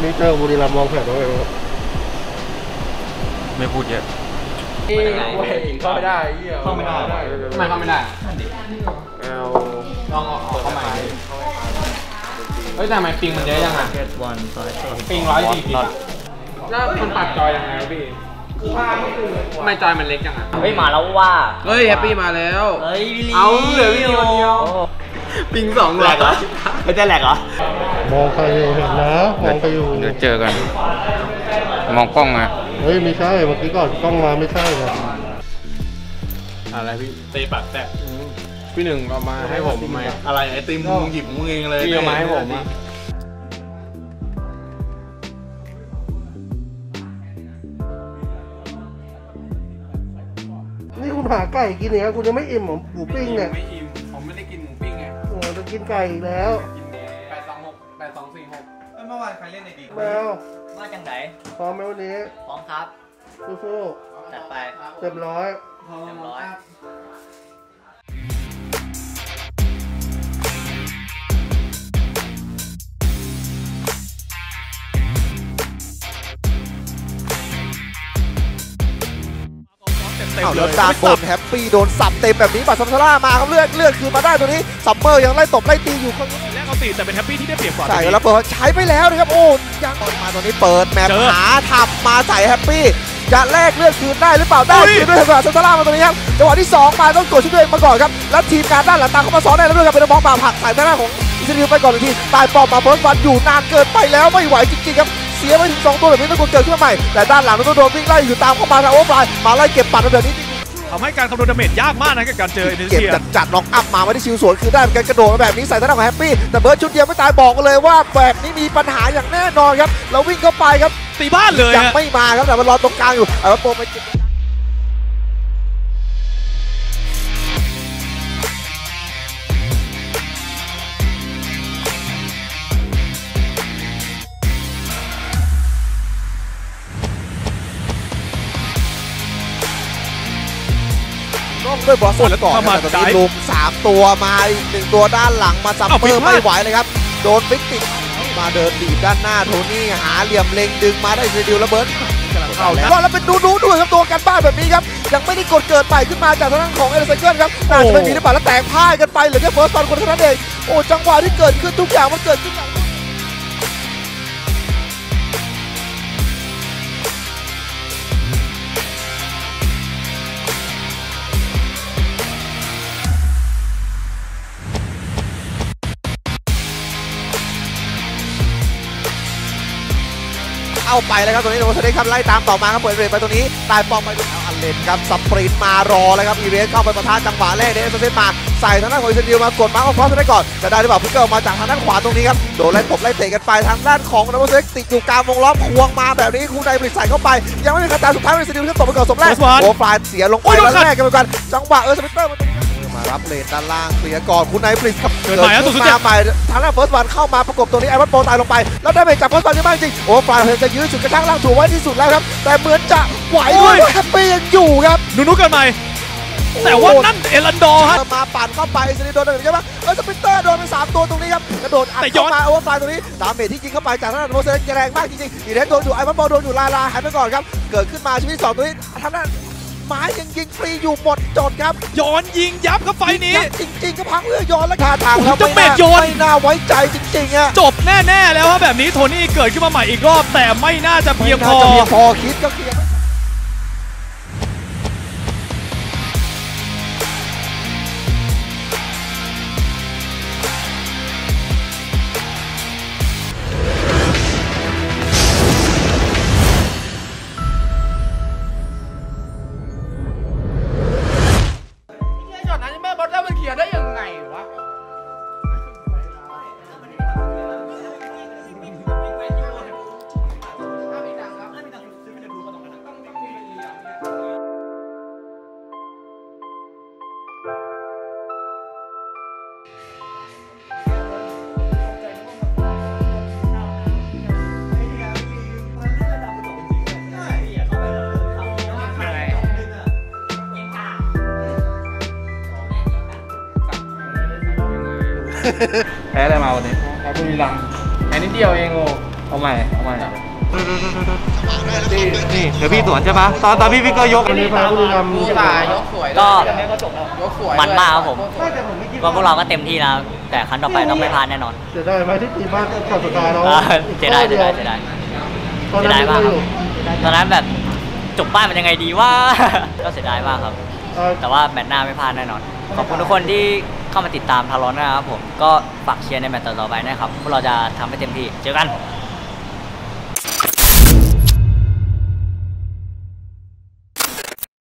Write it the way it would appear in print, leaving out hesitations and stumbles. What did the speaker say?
นี้เจอบุรีรัมย์มองแผนว่าไงบ้างไม่พูดเยอะเข้าไม่ได้เข้าไม่ได้ทำไมเข้าไม่ได้ลองออกเข้าใหม่เฮ้ยแต่ทำไมปิงมันเยอะยังอ่ะปิง140แล้วมันปัดจอยยังไงพี่ทำไมจอยมันเล็กจังอ่ะเฮ้ยมาแล้วว่าเฮ้ยแฮปปี้มาแล้วเฮ้ยวิลลี่เอาเหลือวิดีโอเดียวปิง2 แหลกเหรอไม่ใช่แหลกเหรอมองใครอยู่เห็นนะมองไปอยู่เดี๋ยวเจอกันมองกล้องมาเฮ้ยไม่ใช่เมื่อกี้ก่อนกล้องมาไม่ใช่นะอะไรพี่ตีปากแตะพี่หนึ่งเอามาให้ผมไหมอะไรไอติมมึงหยิบมึงเองเลยพี่เอามาให้ผมนี่คุณหาไก่กินเนี่ยคุณยังไม่อิ่มหมูปิ้งเนี่ยไม่อิ่มผมไม่ได้กินหมูปิ้งไงโอ้จะกินไก่อีกแล้วเมื่อวานใครเล่นในดีแมวมาจังไหนพร้อมไหมวันนี้พร้อมครับสู้ๆจัดไปเต็มร้อยแล้วด้านบนแฮปปี้โดนสับเต็มแบบนี้บัตรซัมซาร่ามาครับเลือดคืนมาได้ตัวนี้ซัมเมอร์ยังไล่ตบไล่ตีอยู่ข้างแรกเอาตีแต่เป็นแฮปปี้ที่ได้เปรียบกว่าใส่แล้วเปิดใช้ไปแล้วนะครับโอ้ยังมาตัวนี้เปิดแมปหาทับมาใส่แฮปปี้จะแลกเลือดคืนได้หรือเปล่าได้คืนด้วยบัตรซัมซาร่ามาตัวนี้ครับจังหวะที่2มาต้องกดช่วยตัวเองมาก่อนครับแล้วทีมการด้านหลังตามเข้ามาซ้อนได้แล้วด้วยครับเป็นบอลป่าผักใส่หน้าของอิสราเอลไปก่อนทันทีตายปอบมาเฟิร์สวันอยู่นานเกินไปแล้วไม่ไหวจริงๆครับเสียไปถึง2ตัวแบบนี้ต้องกดเกิดขึ้นมาใหม่แต่ด้านหลังต้องโดนวิ่งไล่อยู่ตามเข้ามาทางโอเวอร์ไฟมาไล่เก็บปัดแบบนี้ทำให้การคำนวณดาเมจยากมากนะกับการเจอเอเนเชียจัดล็อกอัพมาไม่ได้ชิวสวนคือได้เหมือนกันกระโดดมาแบบนี้ใส่ท่าของแฮปปี้แต่เบิร์ดชุดเดียวไม่ตายบอกกันเลยว่าแบบนี้มีปัญหาอย่างแน่นอนครับเราวิ่งเข้าไปครับตีบ้านเลยยังไม่มาครับแต่มันรอตรงกลางอยู่เอาโปรไปด้วยบอสแล้วก่อนแต่ตอนนี้ลุม3ตัวมาอีก1ตัวด้านหลังมาซัมเมอร์ไม่ไหวเลยครับโดนฟิกติดมาเดินบีบด้านหน้าโทนี่หาเหลี่ยมเล็งดึงมาได้เซดิวระเบิดเข้าแล้วเป็นดูด้วยครับตัวกันบ้านแบบนี้ครับยังไม่ได้กดเกิดใหม่ขึ้นมาจากทางด้านของเอเลไซเคิลครับน่าจะไม่มีหรือเปล่าแล้วแตกพ่ายกันไปเหลือแค่เฟิร์สตอนคนเท่านั้นเองโอ้จังหวะที่เกิดขึ้นทุกอย่างมันเกิดขึ้นเอาไปแล้วครับตัวนี้โดนเซเดครับไล่ตามต่อมาครับเปิดเรทไปตัวนี้ตายปอมไปดูอันเลนครับสปรินต์มารอเลยครับอีเรสเข้าไปประทะจังหวะแรกเดสเซนมาใส่ทางด้านของอิสราเอลมากดมาเอาครอสได้ก่อนจะได้หรือเปล่าพิกเกิลมาจากทางด้านขวาตรงนี้ครับโดนไล่ตบไล่เตะกันไปทางด้านของดับเบิลเซ็กติดอยู่กลางวงล้อมควงมาแบบนี้คู่ใดบริใส่เข้าไปยังไม่มีคาตาสุดท้ายอิสราเอลที่ตบไปก่อนสมแรกโอ้ฟลายเสียลงไปแล้วแรกกันเหมือนกันจังหวะสปิเตอร์มารับเลนด้านล่างเคลียร์ก่อนคุณไนท์บริสครับเกิดมาใหม่ทางด้านเฟิร์สวันเข้ามาประกบตัวนี้ไอรอนโปตายลงไปแล้วได้ไปจับเฟิร์สวันได้บ้างจริงโอ้ฟลายจะยื้อฉุดกระชากล่างถูกไว้ที่สุดแล้วครับแต่เหมือนจะไหวด้วยแฮปปี้ยังอยู่ครับนุเกิดใหม่แต่ว่านั่นเอลันดอร์ฮะมาปั่นเข้าไปอิสราเอลโดนใช่ไหมสปิเตอร์โดนไป3ตัวตรงนี้ครับกระโดดอัดเข้ามาโอเวอร์ฟลายตรงนี้ดาเมจที่ยิงเข้าไปจากทางด้านโมเสสแรงมากจริงๆอีเรสโดนอยู่ไอรอนโปโดนอยู่ลาหายไปก่อนครับเกิดขึ้นมาชีวิต2ตัวนี้ทางด้านไม้ยังยิงฟรีอยู่หมดจดครับย้อนยิงยับครับไฟนี้จริงๆก็พังเรือย้อนและท่าทางแล้วไม่น่าไว้ใจจริงๆอะจบแน่ๆแล้วว่าแบบนี้โทนี่เกิดขึ้นมาใหม่อีกรอบแต่ไม่น่าจะเพียงพอคิดก็เคลียร์แพ้อะไรมาวันนี้แพ้บุรีรัมย์แพ้นิดเดียวเองโอ้เอาใหม่เอาใหม่นี่เดี๋ยวพี่สวนใช่ปะตอนพี่ก็ยกวันนี้พาบุรีรัมย์ก็มันมากครับผมก็พวกเราก็เต็มที่แล้วแต่ครั้งต่อไปต้องไม่พลาดแน่นอนเสียดายไหมที่ตีบ้านกับสกายเนาะเสียดายตอนเสียนั้นดายไม่มากอครับยู่ตอนนั้นแบบจบป้ายมันยังไงดีว่า ก็เสียดายมากครับ แต่ว่าแมตช์หน้าไม่พลาดแน่นอน ขอบคุณทุกคนที่เข้ามาติดตามทารอนนะครับผมก็ฝากเชียร์ในแมตช์ต่อๆไปนะครับพวกเราจะทำให้เต็มที่เจอกัน